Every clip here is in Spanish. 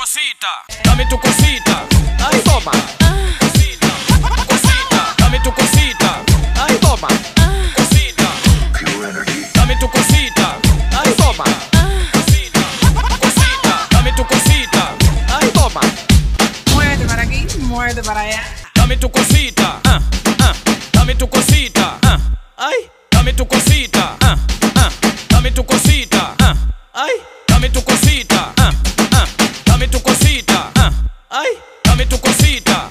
cosita, dame tu cosita, ay toma, cosita, cosita, dame tu cosita, ay toma, cosita, dame tu cosita, ay toma, cosita, cosita, dame tu cosita, ay toma. Muévete para aquí, muévete para allá. Dame tu cosita, dame tu cosita, ay, dame tu cosita, dame tu cosita, ay, dame tu cosita, dame tu cosita, ay, dame tu cosita,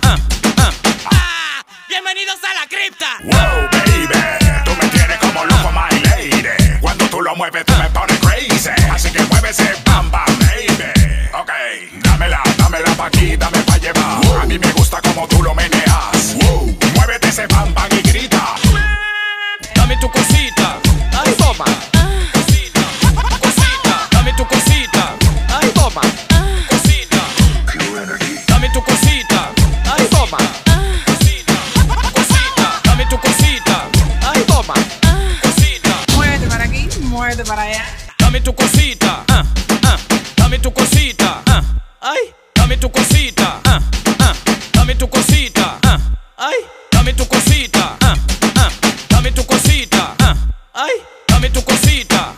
Bienvenidos a la cripta. Wow, baby, tú me tienes como loco, my lady. Cuando tú lo mueves, tú me pones crazy. Así que mueve ese bam bam, baby. Ok, dámela pa' aquí, dame pa' llevar. A mí me gusta como tú lo meneas. Muévete ese bam bam y grita. Dame tu cosita, ay toma, cosita, cosita, dame tu cosita, ay toma, cosita, dame tu cosita, ay toma, cosita, cosita, dame tu cosita, ay toma, cosita, Muévete para aquí, muévete para allá. dame tu cosita, dame tu cosita, ay, dame tu cosita, dame tu cosita, ay, dame tu cosita, dame tu cosita, ay, dame tu cosita,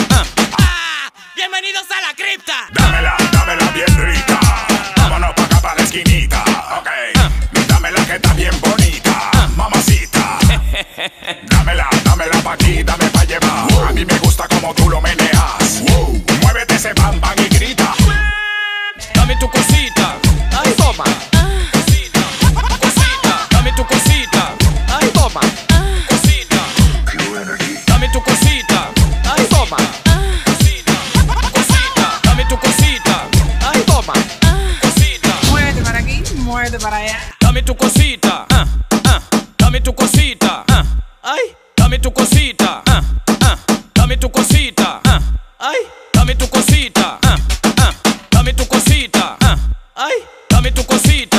Bienvenidos a la cripta. Dámela bien rica. Vámonos pa' acá pa' la esquinita. Ok, dámela que está bien bonita, mamacita. Dámela pa' aquí, dame pa' llevar. A mí me gusta como tú lo meneas. Muévete ese bam bam y grita. Dame tu cosita, ay toma, cosita, cosita, dame tu cosita, ay toma, cosita, dame tu cosita, ay toma, cosita, cosita, dame tu cosita, ay toma, cosita, Muévete para aquí, muévete para allá. dame tu cosita, dame tu cosita, ay, dame tu cosita, dame tu cosita, ay, dame tu cosita, dame tu cosita, ay, dame tu cosita.